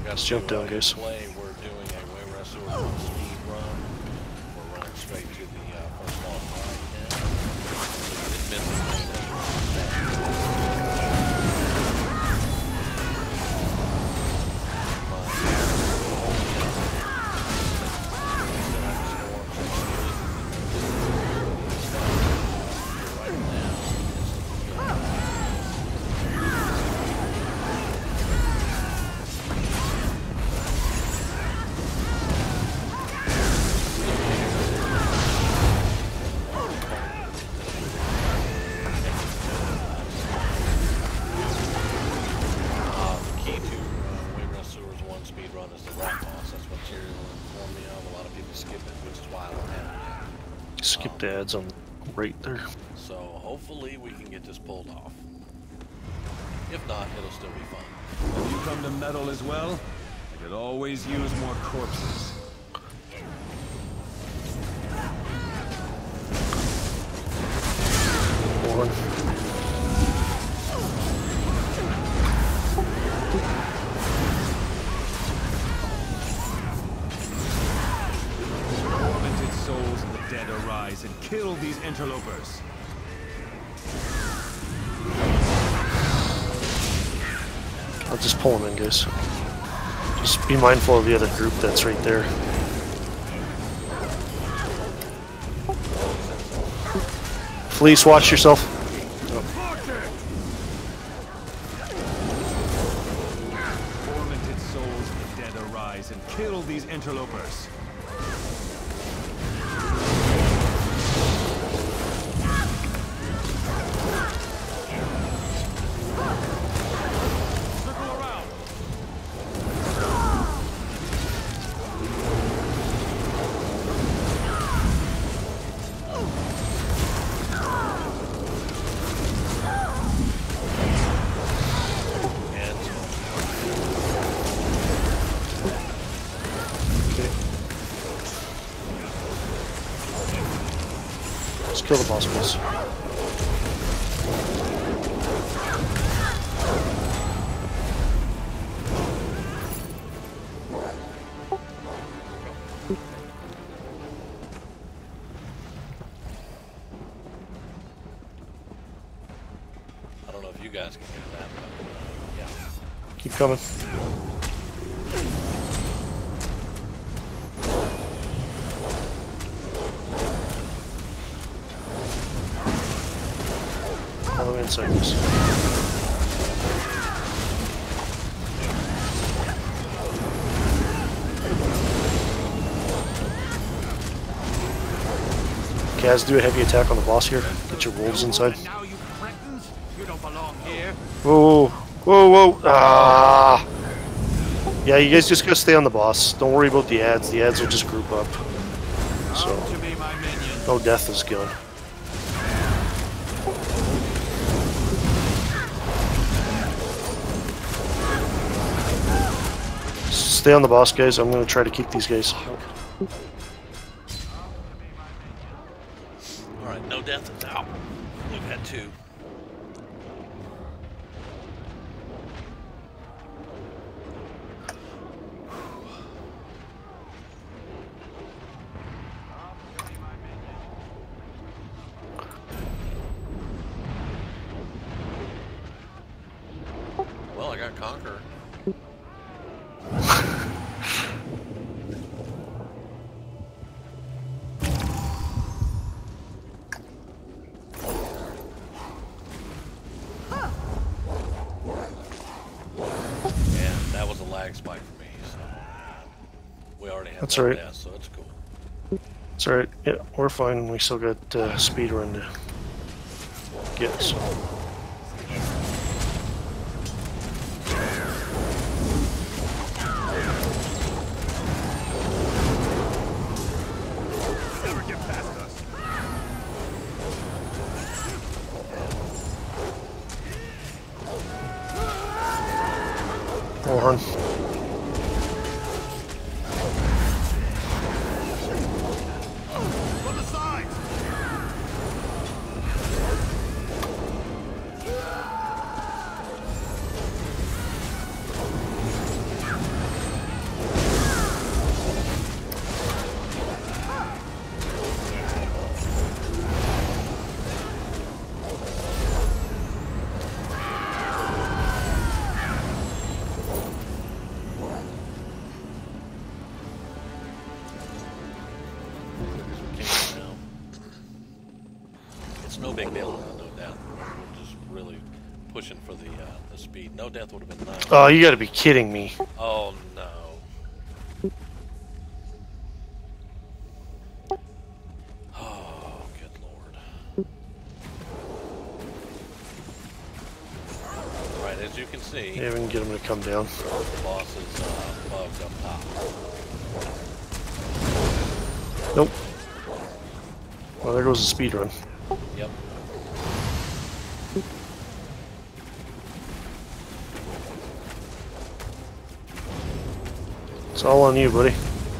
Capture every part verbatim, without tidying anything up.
Let's jump down, guys. Play, we're doing a Wayrest speed run. We're running straight to the uh, first ball right now. It's missing. Skip the ads on right there. So hopefully we can get this pulled off. If not, it'll still be fun. If you come to meddle as well, I could always use more corpses. One. Souls of the dead arise and kill these interlopers. I'll just pull them in, guys. Just be mindful of the other group that's right there. Fleece, watch yourself. Tormented souls of the dead arise and kill these interlopers. Let's kill the boss, please. I don't know if you guys can get that, but uh, yeah. Keep coming. Follow inside this. Kaz, do a heavy attack on the boss here. Get your wolves inside. Whoa, whoa, whoa! Ah! Yeah, you guys just gotta stay on the boss. Don't worry about the ads. The ads will just group up. So, no death is good. Stay on the boss, guys. I'm gonna try to keep these guys. Alright, no death is out. We've had two. Well, I got Conqueror. Lag spike for me, so we already have That's that right. death, so it's cool. It's alright. Yeah, we're fine. We still got uh, speed run to get. So. Never get past us. Horn. No big deal. No death. We're just really pushing for the uh, the speed. No death would have been nice. Oh, you gotta be kidding me. Oh no. Oh, good lord. Right, as you can see, Yeah, we can get him to come down. the boss is uh, bugged up top. Nope. Well, there goes the speed run. Yep. It's all on you, buddy.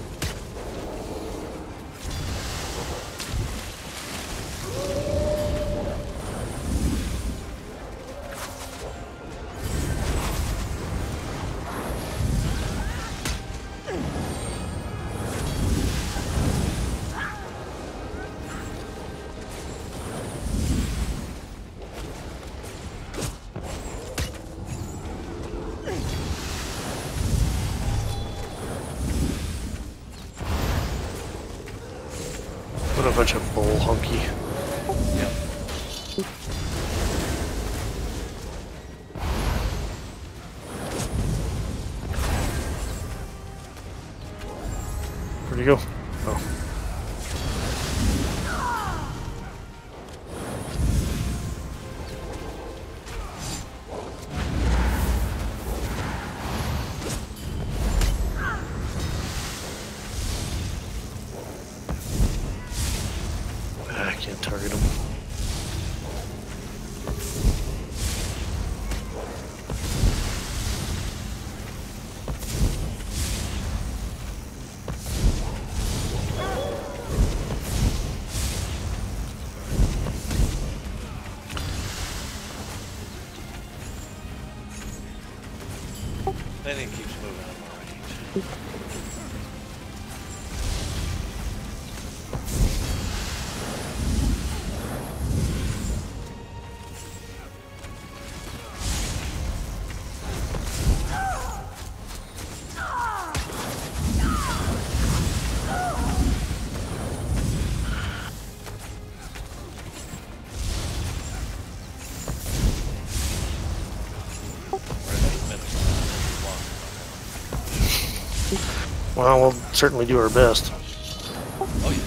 What a bunch of bull hunky. Yep. Where'd he go? Oh. I can't target him. Then it keeps moving on my range. Well, we'll certainly do our best. Oh, yeah.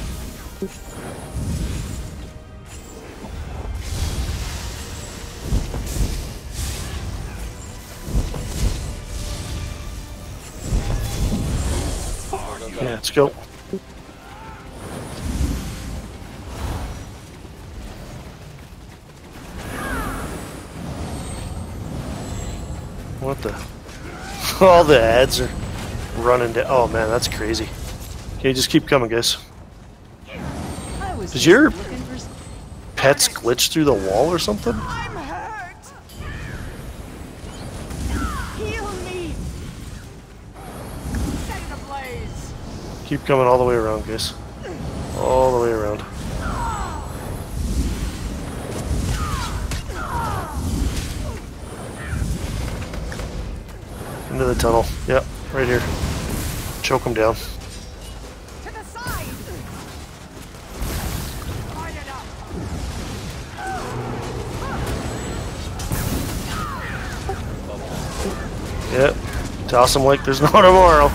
Yeah, let's go. What the? All the ads are running down. Oh man, that's crazy. Okay, just keep coming, guys. Did your pets glitch through the wall or something? I'm hurt. Heal me. Set it ablaze. Keep coming all the way around, guys. All the way around. Into the tunnel. Yep, right here. Choke him down. To the side. Light it up. Yep. Toss him like there's no tomorrow.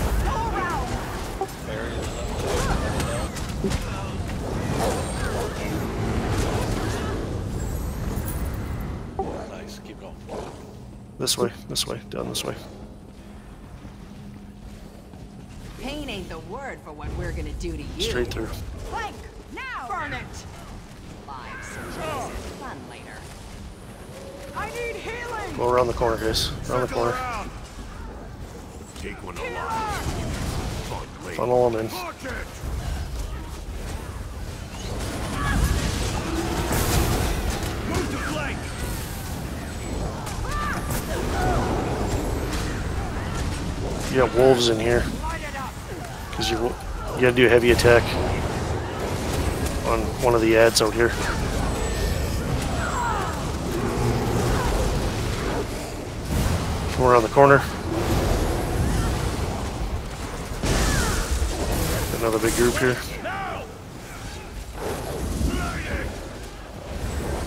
Nice, keep going. This way, this way, down this way. Pain ain't the word for what we're gonna do to you. Straight through. Plank, now! Burn it! Live surgeries is fun later. I need healing! Go around the corner, guys. Around the corner. Take one alive. Fun lady. Funnel them in. Mark it. Move to flank. You got wolves in here. Light it up! Because you, you gotta do a heavy attack on one of the ads out here. Come around the corner. Another big group here. Now.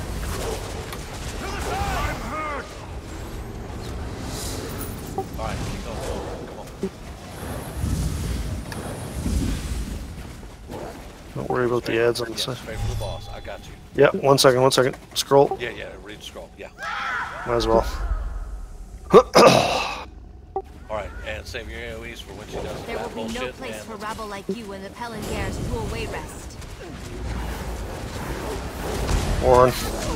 Alright, keep going forward. Come on. Don't worry about the ads on the Yeah, side. straight for the boss. I got you. Yeah, one second, one second. Scroll. Yeah, yeah, read the scroll. Yeah. Might as well. Alright, and save your A O Es for when she does the There bad will be no bullshit. place and for rabble like you when the Pelengairs rule Wayrest. Warren.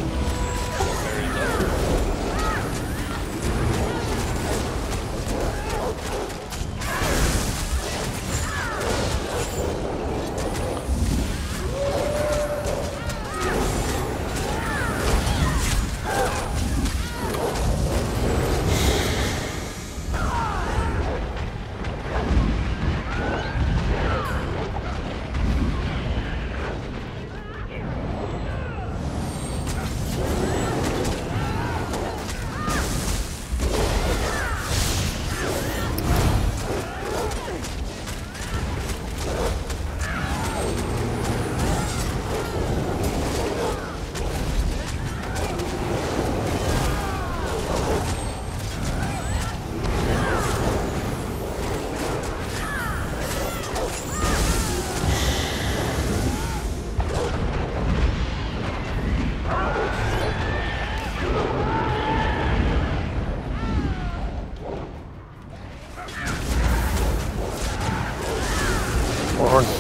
Warren.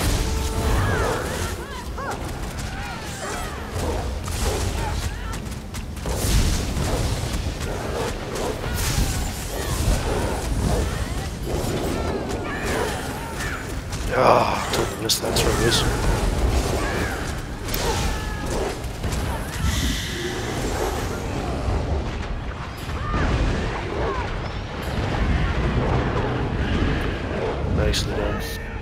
Ah, totally missed that service. Nicely done.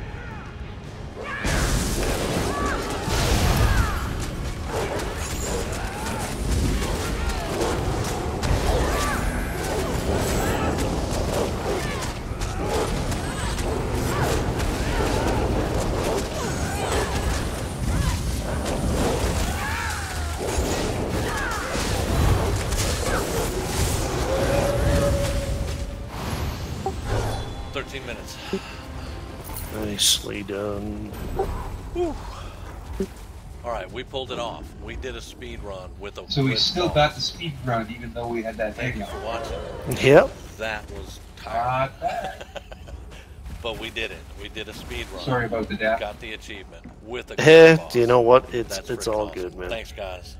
thirteen minutes. Nicely done. Alright, we pulled it off. We did a speed run with a So we with still boss. got the speed run, even though we had that Thank you hang for up. watching. Yep. That was tiring. Not bad. But we did it. We did a speed run. Sorry about the death. Got the achievement with a Eh, boss. do you know what? It's That's it's freaking all awesome. good, man. Thanks, guys.